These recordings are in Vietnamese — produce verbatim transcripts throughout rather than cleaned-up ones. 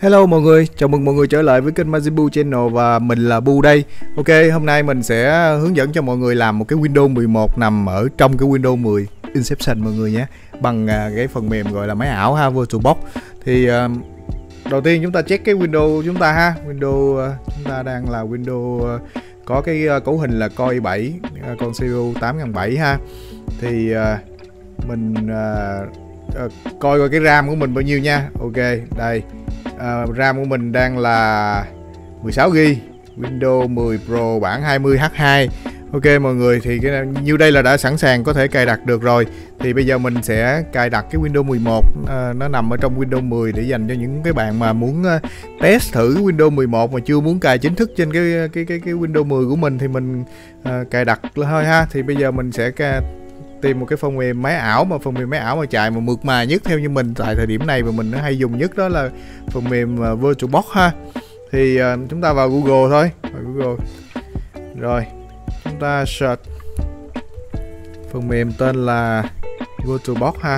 Hello mọi người, chào mừng mọi người trở lại với kênh Majin Channel và mình là Bu đây. Ok, hôm nay mình sẽ hướng dẫn cho mọi người làm một cái Windows mười một nằm ở trong cái Windows mười Inception mọi người nhé, bằng cái phần mềm gọi là máy ảo ha, VirtualBox. Thì đầu tiên chúng ta check cái Windows chúng ta ha. Windows chúng ta đang là Windows có cái cấu hình là Core i bảy, con xê pê u tám nghìn bảy trăm ha. Thì mình uh, coi coi cái RAM của mình bao nhiêu nha. Ok, đây. Uh, RAM của mình đang là mười sáu gi ga bai, Windows mười Pro bản hai mươi H hai. Ok mọi người, thì cái như đây là đã sẵn sàng có thể cài đặt được rồi. Thì bây giờ mình sẽ cài đặt cái Windows mười một, uh, nó nằm ở trong Windows mười để dành cho những cái bạn mà muốn uh, test thử Windows mười một mà chưa muốn cài chính thức trên cái cái cái cái Windows mười của mình thì mình uh, cài đặt thôi ha. Thì bây giờ mình sẽ cài, tìm một cái phần mềm máy ảo mà phần mềm máy ảo mà chạy mà mượt mà nhất theo như mình tại thời điểm này và mình hay dùng nhất, đó là phần mềm uh, VirtualBox ha. Thì uh, chúng ta vào Google thôi, vào Google rồi chúng ta search phần mềm tên là VirtualBox ha.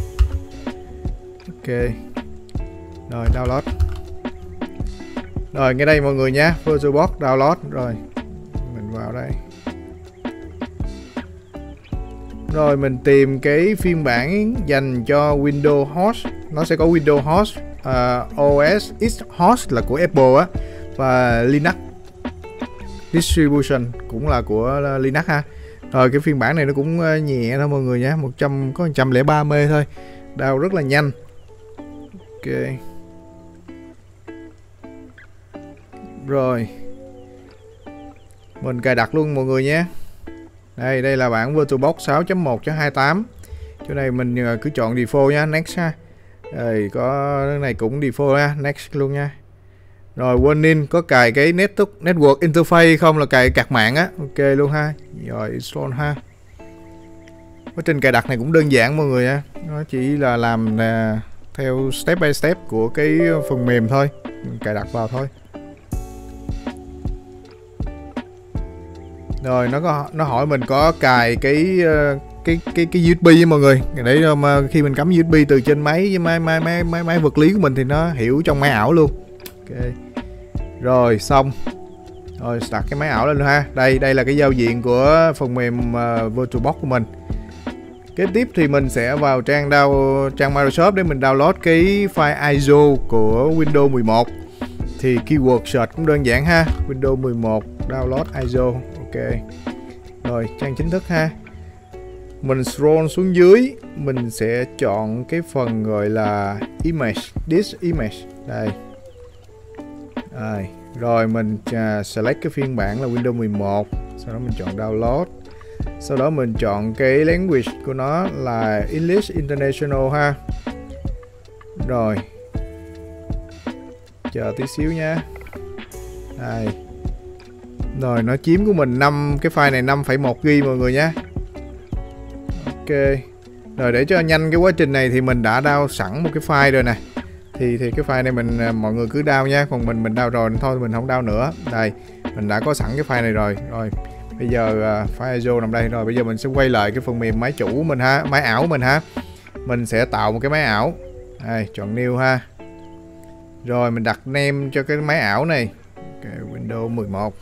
Ok rồi, download rồi ngay đây mọi người nhé, VirtualBox download rồi, mình vào đây. Rồi mình tìm cái phiên bản dành cho Windows Host. Nó sẽ có Windows Host, uh, o ét X Host là của Apple á, và Linux Distribution cũng là của Linux ha. Rồi cái phiên bản này nó cũng nhẹ thôi mọi người nhé, một trăm có một trăm lẻ ba mê thôi, download rất là nhanh. Ok rồi mình cài đặt luôn mọi người nhé. Đây, đây là bản VirtualBox sáu chấm một chấm hai mươi tám. Chỗ này mình cứ chọn default nha, next ha. Đây, có cái này cũng default ha, next luôn nha. Rồi warning, có cài cái network, network interface không là cài card mạng á. Ok luôn ha. Rồi install ha. Quá trình cài đặt này cũng đơn giản mọi người nha. Nó chỉ là làm là theo step by step của cái phần mềm thôi. Mình cài đặt vào thôi. Rồi nó có nó hỏi mình có cài cái cái cái cái u ét bê với mọi người, để mà khi mình cắm u ét bê từ trên máy với máy máy máy máy, máy vật lý của mình thì nó hiểu trong máy ảo luôn. Ok rồi xong rồi, start cái máy ảo lên ha. Đây đây là cái giao diện của phần mềm uh, VirtualBox của mình. Kế tiếp thì mình sẽ vào trang down trang Microsoft để mình download cái file i ét o của Windows mười một. Thì keyword search cũng đơn giản ha, Windows mười một download i ét o. Ok rồi, trang chính thức ha. Mình scroll xuống dưới, mình sẽ chọn cái phần gọi là image, this image đây. Đây rồi mình uh, select cái phiên bản là Windows mười một, sau đó mình chọn download, sau đó mình chọn cái language của nó là English International ha. Rồi chờ tí xíu nha. Đây rồi, nó chiếm của mình năm cái file này năm phẩy một gi ga bai mọi người nhé. Ok rồi, để cho nhanh cái quá trình này thì mình đã download sẵn một cái file rồi nè. Thì thì cái file này mình mọi người cứ download nha, còn mình mình download rồi thôi mình không download nữa. Đây mình đã có sẵn cái file này rồi. Rồi bây giờ uh, file i ét o nằm đây. Rồi bây giờ mình sẽ quay lại cái phần mềm máy chủ của mình ha, máy ảo của mình ha. Mình sẽ tạo một cái máy ảo. Đây chọn new ha. Rồi mình đặt name cho cái máy ảo này. Okay, Windows mười một.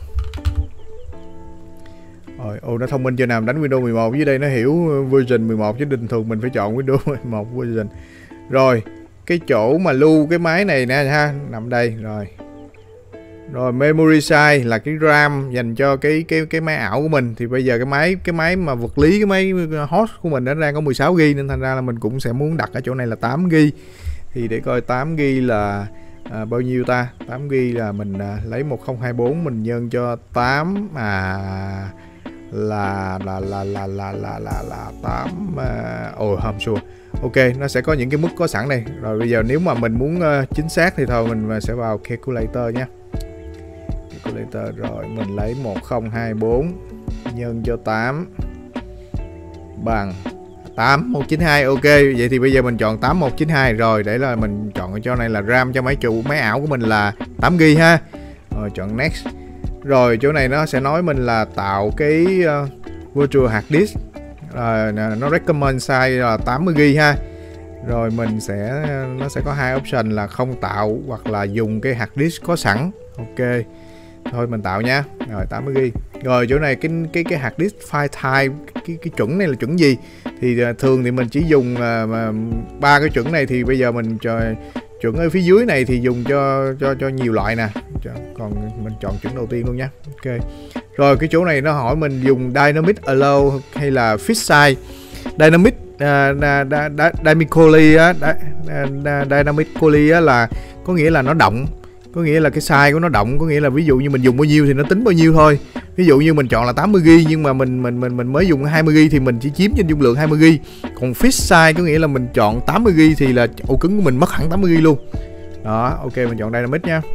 Rồi, ồ nó thông minh chưa nào, đánh Windows mười một dưới đây nó hiểu version mười một chứ bình thường mình phải chọn Windows mười một version. Rồi, cái chỗ mà lưu cái máy này nè ha, nằm đây rồi. Rồi memory size là cái RAM dành cho cái cái cái máy ảo của mình. Thì bây giờ cái máy cái máy mà vật lý, cái máy host của mình nó đang có mười sáu gi ga bai nên thành ra là mình cũng sẽ muốn đặt ở chỗ này là tám gi ga bai. Thì để coi tám gi ga bai là à, bao nhiêu ta? tám gi ga bai là mình à, lấy một không hai bốn mình nhân cho tám à là là là là là là là là tám ồ không sure. Ok, nó sẽ có những cái mức có sẵn đây. Rồi bây giờ nếu mà mình muốn uh, chính xác thì thôi mình sẽ vào calculator nha. Calculator rồi mình lấy một không hai bốn nhân cho tám bằng tám một chín hai. Ok, vậy thì bây giờ mình chọn tám một chín hai rồi, để là mình chọn cho này là RAM cho máy chủ máy ảo của mình là tám gi ga bai ha. Rồi chọn next. Rồi chỗ này nó sẽ nói mình là tạo cái uh, virtual hard disk. Uh, nó recommend size là tám mươi gi ga bai ha. Rồi mình sẽ nó sẽ có hai option là không tạo hoặc là dùng cái hard disk có sẵn. Ok. Thôi mình tạo nha. Rồi tám mươi gi ga bai. Rồi chỗ này cái cái cái hard disk file type, cái cái chuẩn này là chuẩn gì? Thì thường thì mình chỉ dùng ba uh, cái chuẩn này, thì bây giờ mình cho chuẩn ở phía dưới này thì dùng cho cho cho nhiều loại nè. Còn mình chọn chuẩn đầu tiên luôn nha. Ok. Rồi cái chỗ này nó hỏi mình dùng dynamic allow hay là fixed size. Dynamic uh, dynamically á, dynamically á là có nghĩa là nó động, có nghĩa là cái size của nó động, có nghĩa là ví dụ như mình dùng bao nhiêu thì nó tính bao nhiêu thôi. Ví dụ như mình chọn là tám mươi gi ga bai nhưng mà mình mình mình mình mới dùng hai mươi gi ga bai thì mình chỉ chiếm trên dung lượng hai mươi gi ga bai. Còn fixed size có nghĩa là mình chọn tám mươi gi ga bai thì là ổ cứng của mình mất hẳn tám mươi gi ga bai luôn. Đó, ok mình chọn dynamic nha.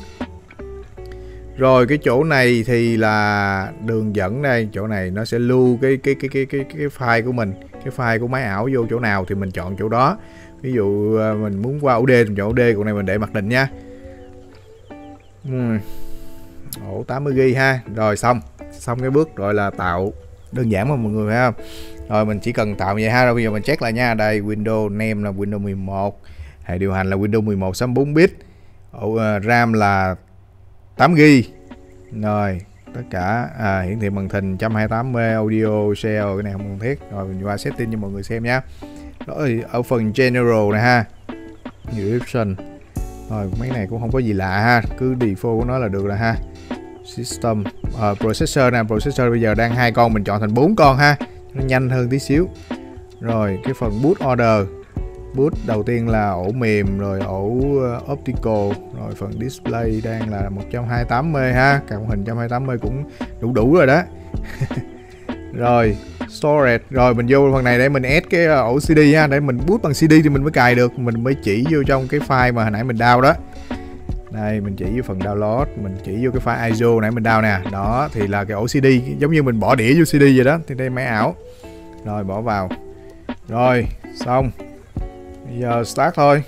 Rồi cái chỗ này thì là đường dẫn đây, chỗ này nó sẽ lưu cái cái cái cái cái cái file của mình, cái file của máy ảo vô chỗ nào thì mình chọn chỗ đó. Ví dụ mình muốn qua ổ D thì chọn ổ D, còn này mình để mặc định nha. Uhm. Ổ tám mươi gi ga bai ha. Rồi xong, xong cái bước gọi là tạo, đơn giản mà mọi người thấy không? Rồi mình chỉ cần tạo vậy ha. Rồi bây giờ mình check lại nha. Đây Windows name là Windows mười một, hệ điều hành là Windows mười một sáu mươi bốn bit, ổ uh, RAM là tám gi ga bai. Rồi tất cả à, hiển thị màn hình một trăm hai mươi tám mê, audio share cái này không cần thiết. Rồi mình qua setting cho mọi người xem nha. Rồi ở phần general này ha, nhiều option. Rồi mấy này cũng không có gì lạ ha, cứ default của nó là được rồi ha. System uh, processor nè, processor bây giờ đang hai con, mình chọn thành bốn con ha, nó nhanh hơn tí xíu. Rồi cái phần boot order, boot đầu tiên là ổ mềm, rồi ổ uh, optical, rồi phần display đang là một trăm hai mươi tám mê ha, cả màn hình một trăm hai mươi tám mê cũng đủ đủ rồi đó. Rồi storage, rồi mình vô phần này để mình add cái ổ xê đê ha, để mình boot bằng xê đê thì mình mới cài được, mình mới chỉ vô trong cái file mà hồi nãy mình download đó. Đây mình chỉ vô phần download, mình chỉ vô cái file i ét o nãy mình download nè, đó thì là cái ổ xê đê, giống như mình bỏ đĩa vô xê đê vậy đó, thì đây máy ảo. Rồi bỏ vào. Rồi xong. Bây giờ start thôi.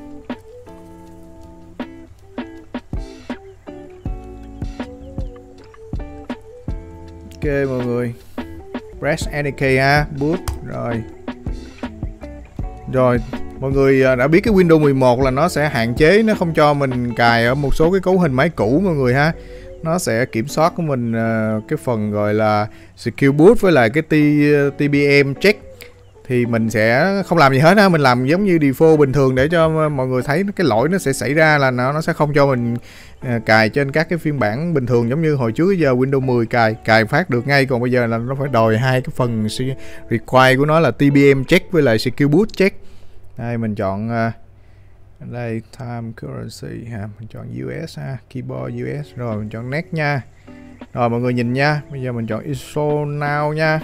Ok mọi người, press any key ha, boot. Rồi rồi mọi người đã biết cái Windows mười một là nó sẽ hạn chế, nó không cho mình cài ở một số cái cấu hình máy cũ mọi người ha. Nó sẽ kiểm soát của mình cái phần gọi là secure boot với lại cái tê bê em check, thì mình sẽ không làm gì hết á, mình làm giống như default bình thường để cho mọi người thấy cái lỗi nó sẽ xảy ra là nó nó sẽ không cho mình uh, cài trên các cái phiên bản bình thường giống như hồi trước giờ Windows mười cài cài phát được ngay, còn bây giờ là nó phải đòi hai cái phần require của nó là tê bê em check với lại secure boot check. Đây mình chọn uh, đây time currency ha, mình chọn u ét ha, keyboard u ét, rồi mình chọn next nha. Rồi mọi người nhìn nha, bây giờ mình chọn install now nha.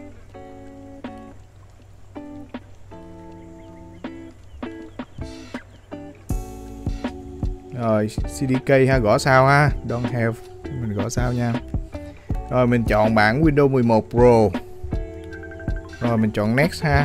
Rồi xê đê ca ha, gõ sao ha, don't have, mình gõ sao nha. Rồi mình chọn bản Windows mười một Pro. Rồi mình chọn next ha.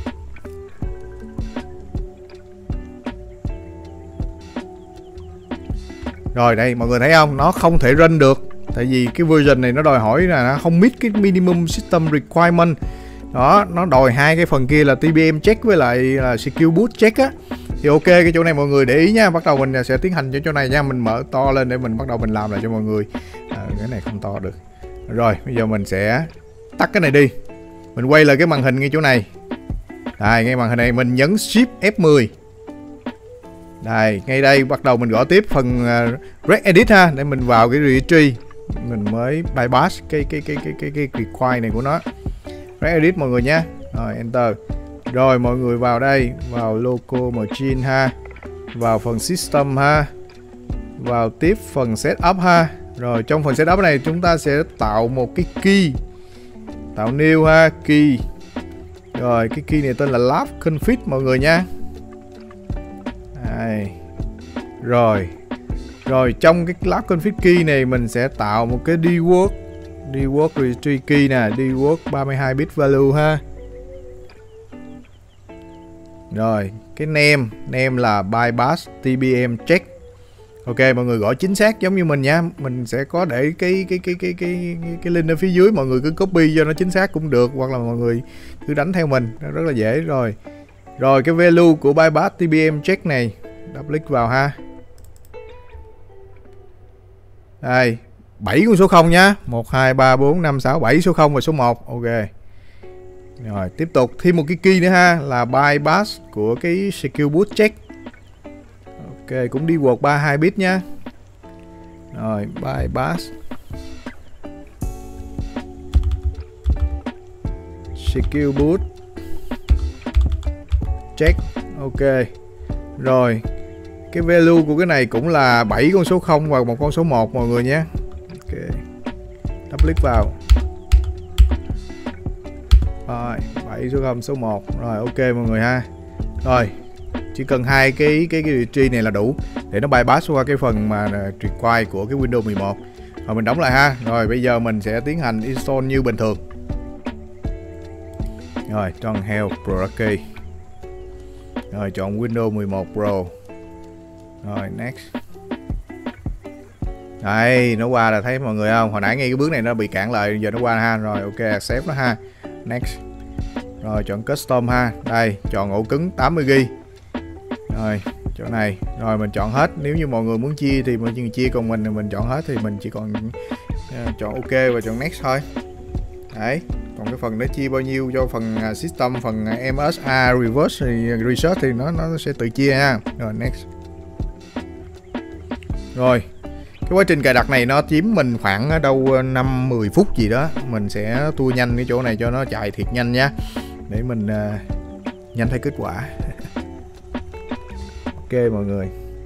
Rồi đây mọi người thấy không, nó không thể run được, tại vì cái version này nó đòi hỏi là nó không meet cái minimum system requirement. Đó, nó đòi hai cái phần kia là tê bê em check với lại là secure boot check á. Thì ok, cái chỗ này mọi người để ý nha. Bắt đầu mình sẽ tiến hành cho chỗ này nha. Mình mở to lên để mình bắt đầu mình làm lại cho mọi người. À, cái này không to được. Rồi bây giờ mình sẽ tắt cái này đi. Mình quay lại cái màn hình ngay chỗ này. Đây, ngay màn hình này mình nhấn Shift F mười. Đây, ngay đây bắt đầu mình gõ tiếp phần uh, regedit ha, để mình vào cái registry. Mình mới bypass cái cái cái cái cái cái require này của nó. Regedit mọi người nha. Rồi enter. Rồi mọi người vào đây, vào local machine ha, vào phần system ha, vào tiếp phần setup ha. Rồi trong phần setup này chúng ta sẽ tạo một cái key, tạo new ha, key. Rồi cái key này tên là lab config mọi người nha. Đây. Rồi Rồi trong cái lab config key này mình sẽ tạo một cái dwork, dwork registry key nè, dwork ba mươi hai bit value ha. Rồi, cái name, name là bypass tê bê em check. Ok, mọi người gõ chính xác giống như mình nha. Mình sẽ có để cái cái cái cái cái cái link ở phía dưới, mọi người cứ copy cho nó chính xác cũng được, hoặc là mọi người cứ đánh theo mình, rất là dễ. Rồi, Rồi cái value của bypass tê bê em check này, double click vào ha. Đây, bảy con số không nhá. một hai ba bốn năm sáu bảy số không và số một. Ok. Rồi, tiếp tục thêm một cái key nữa ha, là bypass của cái secure boot check. Ok, cũng đi quật ba mươi hai bit nhá. Rồi, bypass secure boot check. Ok. Rồi, cái value của cái này cũng là bảy con số không và một con số một mọi người nhé. Ok. Double click vào. Rồi, bảy số không số một. Rồi ok mọi người ha. Rồi, chỉ cần hai cái cái cái tree này là đủ để nó bypass qua cái phần mà require của cái Windows mười một. Rồi mình đóng lại ha. Rồi bây giờ mình sẽ tiến hành install như bình thường. Rồi, chọn Help Product Key. Rồi chọn Windows mười một Pro. Rồi next. Đây, nó qua là thấy mọi người không? Hồi nãy ngay cái bước này nó bị cản lại, giờ nó qua ha. Rồi ok, accept nó ha. Next. Rồi chọn Custom ha. Đây, chọn ổ cứng tám mươi gi ga bai. Rồi, chỗ này. Rồi mình chọn hết. Nếu như mọi người muốn chia thì mọi người chia, còn mình thì mình chọn hết thì mình chỉ còn uh, chọn ok và chọn next thôi. Đấy. Còn cái phần đó chia bao nhiêu cho phần system, phần em ét a reverse thì research thì nó nó sẽ tự chia ha. Rồi next. Rồi, cái quá trình cài đặt này nó chiếm mình khoảng đâu năm mười phút gì đó. Mình sẽ tua nhanh cái chỗ này cho nó chạy thiệt nhanh nha, để mình uh, nhanh thấy kết quả. Ok mọi người.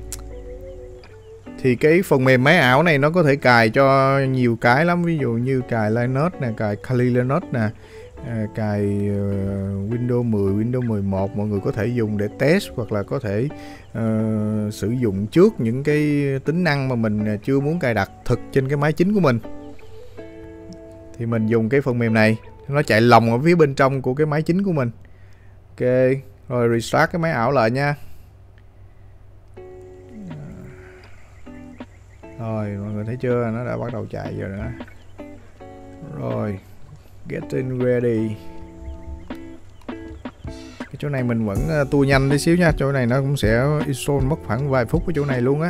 Thì cái phần mềm máy ảo này nó có thể cài cho nhiều cái lắm. Ví dụ như cài Linux nè, cài Kali Linux nè, cài uh, Windows mười, Windows mười một. Mọi người có thể dùng để test, hoặc là có thể uh, sử dụng trước những cái tính năng mà mình chưa muốn cài đặt thực trên cái máy chính của mình. Thì mình dùng cái phần mềm này, nó chạy lồng ở phía bên trong của cái máy chính của mình. Ok, rồi restart cái máy ảo lại nha. Rồi mọi người thấy chưa, nó đã bắt đầu chạy rồi nữa. Rồi, getting ready. Cái chỗ này mình vẫn uh, tua nhanh tí xíu nha. Chỗ này nó cũng sẽ install mất khoảng vài phút cái chỗ này luôn á.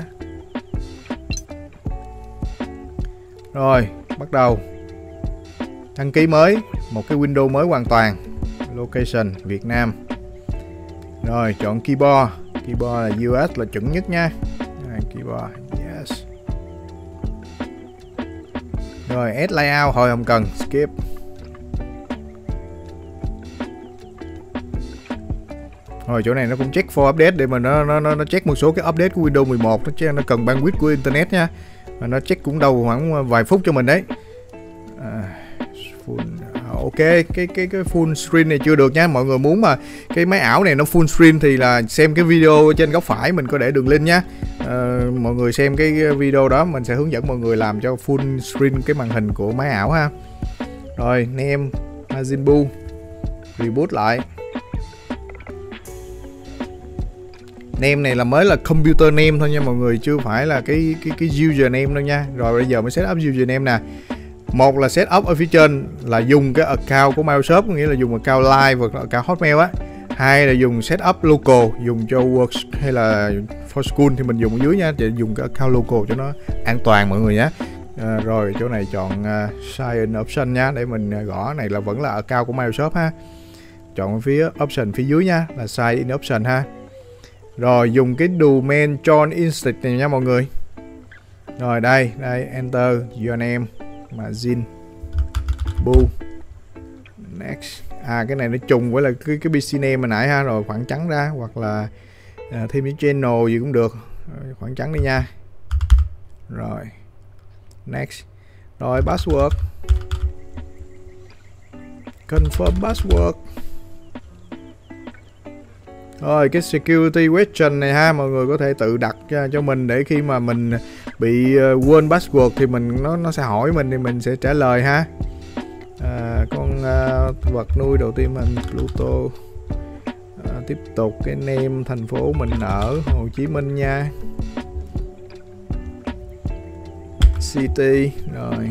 Rồi, bắt đầu đăng ký mới, một cái window mới hoàn toàn. Location Việt Nam. Rồi chọn keyboard. Keyboard là u ét là chuẩn nhất nha. Rồi, keyboard yes. Rồi add layout thôi không cần, skip. Rồi chỗ này nó cũng check for update để mà nó nó nó check một số cái update của Windows mười một, nó check, nó cần bandwidth của internet nha. Và nó check cũng đâu khoảng vài phút cho mình đấy. À, full, ok, cái cái cái full screen này chưa được nha. Mọi người muốn mà cái máy ảo này nó full screen thì là xem cái video trên góc phải mình có để đường link nhá. À, mọi người xem cái video đó mình sẽ hướng dẫn mọi người làm cho full screen cái màn hình của máy ảo ha. Rồi name Majin Buu, reboot lại. Name này là mới là computer name thôi nha mọi người, chưa phải là cái cái cái username đâu nha. Rồi bây giờ mới set up username nè. Một là set up ở phía trên là dùng cái account của Microsoft, nghĩa là dùng account live hoặc là account Hotmail á. Hai là dùng set up local, dùng cho Works hay là for school thì mình dùng ở dưới nha, để dùng cái account local cho nó an toàn mọi người nhé. À, rồi chỗ này chọn uh, sign in option nha, để mình uh, gõ này là vẫn là account của Microsoft ha. Chọn phía option phía dưới nha, là sign in option ha. Rồi dùng cái domain John Instant này nha mọi người. Rồi đây, đây enter your name Majin Buu. Next. À cái này nó trùng với là cái cái pê xê name hồi nãy ha, rồi khoảng trắng ra hoặc là à, thêm cái channel gì cũng được. Rồi, khoảng trắng đi nha. Rồi. Next. Rồi password. Confirm password. Rồi cái security question này ha, mọi người có thể tự đặt cho, cho mình để khi mà mình bị uh, quên password thì mình nó nó sẽ hỏi mình thì mình sẽ trả lời ha. À, con uh, vật nuôi đầu tiên mình Pluto. À, tiếp tục cái name thành phố mình ở Hồ Chí Minh nha. City. Rồi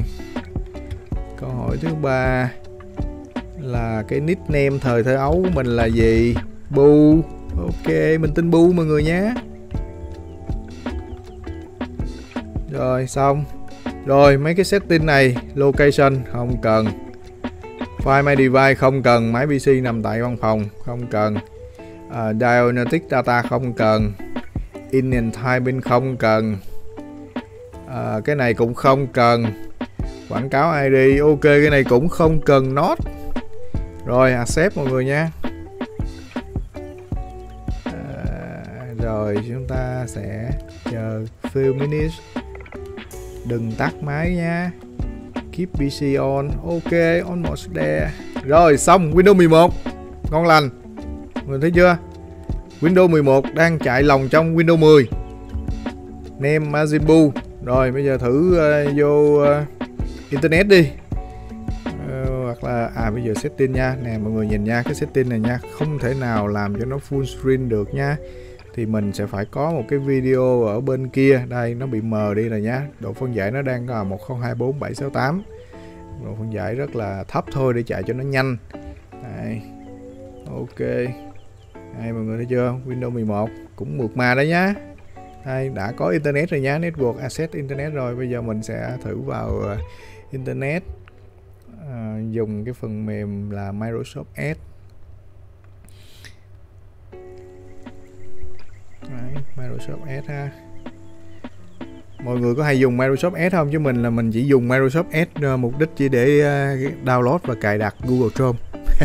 câu hỏi thứ ba là cái nickname thời thơ ấu của mình là gì. Bu. Ok, mình tin Bu mọi người nhé. Rồi xong. Rồi mấy cái setting này, location không cần, Find My Device không cần, máy pê xê nằm tại văn phòng không cần, uh, Diagnostic Data không cần, In and Typing không cần, uh, cái này cũng không cần, quảng cáo i đê, ok cái này cũng không cần, Not. Rồi accept mọi người nha. uh, Rồi chúng ta sẽ chờ few minutes. Đừng tắt máy nha. Keep pê xê on. Ok, almost there. Rồi xong, Windows mười một ngon lành. Mình thấy chưa? Windows mười một đang chạy lòng trong Windows mười. Name Majin Buu. Rồi bây giờ thử uh, vô uh, internet đi. Uh, hoặc là à bây giờ setting nha. Nè mọi người nhìn nha, cái setting này nha, không thể nào làm cho nó full screen được nha. Thì mình sẽ phải có một cái video ở bên kia. Đây nó bị mờ đi rồi nhá. Độ phân giải nó đang là một không hai bốn bảy sáu tám. Độ phân giải rất là thấp thôi để chạy cho nó nhanh. Đây. Ok. Đây mọi người thấy chưa? Windows mười một cũng mượt mà đấy nhá. Đây đã có internet rồi nhá, network access internet rồi. Bây giờ mình sẽ thử vào uh, internet, uh, dùng cái phần mềm là Microsoft Edge. Đấy, Microsoft Edge ha. Mọi người có hay dùng Microsoft Edge không? Chứ mình là mình chỉ dùng Microsoft Edge uh, mục đích chỉ để uh, download và cài đặt Google Chrome.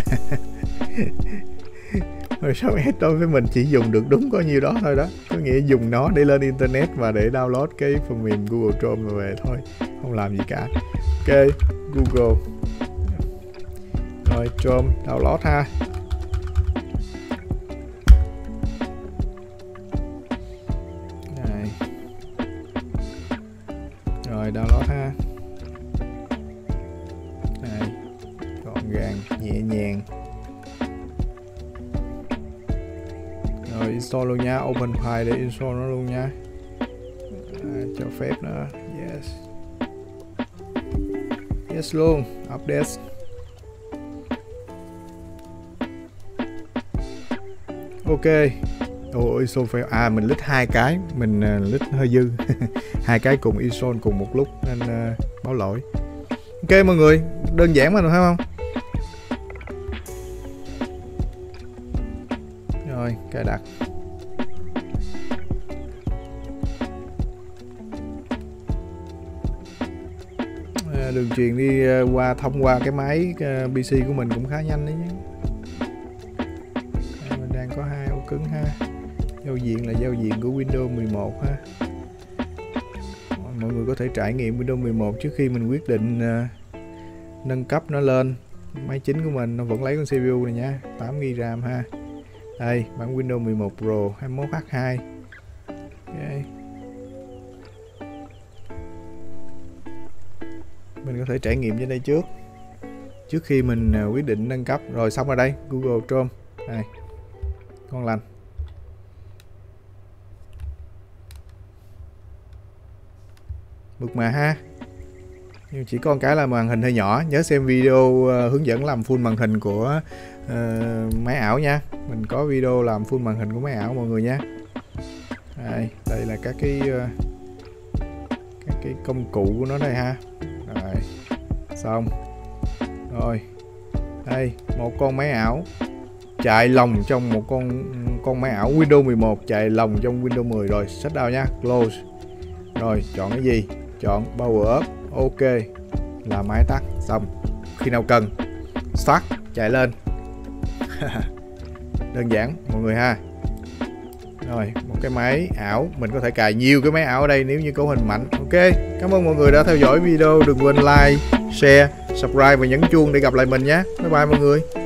Microsoft Edge đối với mình chỉ dùng được đúng có nhiêu đó thôi đó. Có nghĩa dùng nó để lên internet và để download cái phần mềm Google Chrome rồi về thôi, không làm gì cả. Ok, Google. Rồi Chrome download ha. Đây. Rồi download ha. Đây. Gọn gàng, nhẹ nhàng. Rồi install luôn nha, open file để install nó luôn nha. À, cho phép nữa. Yes. Yes luôn, update. Ok. Ôi install file. À mình list hai cái, mình uh, list hơi dư. Hai cái cùng install cùng một lúc nên uh, báo lỗi. Ok mọi người, đơn giản mà được phải không? Rồi, cài đặt. À, đường truyền đi uh, qua thông qua cái máy uh, pê xê của mình cũng khá nhanh đấy nhé. À, mình đang có hai ổ cứng ha. Giao diện là giao diện của Windows mười một ha. Mọi người có thể trải nghiệm Windows mười một trước khi mình quyết định uh, nâng cấp nó lên. Máy chính của mình nó vẫn lấy con xê pê u này nha, tám gi-ga-bai RAM ha. Đây, bản Windows mười một Pro hai mươi mốt H hai. Okay. Mình có thể trải nghiệm trên đây trước trước khi mình uh, quyết định nâng cấp. Rồi xong rồi đây, Google Chrome. Đây. Ngon lành. Mượt mà ha. Nhưng chỉ có một cái là màn hình hơi nhỏ. Nhớ xem video uh, hướng dẫn làm full màn hình của uh, máy ảo nha. Mình có video làm full màn hình của máy ảo mọi người nha. Đây, đây là các cái uh, các cái công cụ của nó đây ha. Rồi, xong. Rồi, đây một con máy ảo chạy lồng trong một con con máy ảo Windows mười một chạy lồng trong Windows mười. Rồi, shutdown nha, close. Rồi, chọn cái gì? Chọn power up. Ok, là máy tắt. Xong, khi nào cần start chạy lên. Đơn giản mọi người ha. Rồi, một cái máy ảo, mình có thể cài nhiều cái máy ảo ở đây nếu như cấu hình mạnh. Ok, cảm ơn mọi người đã theo dõi video. Đừng quên like, share, subscribe và nhấn chuông để gặp lại mình nhé. Bye bye mọi người.